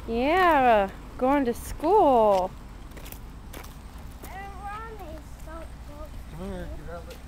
Yeah, going to school. And Ronnie's so close. Come here, get out of it.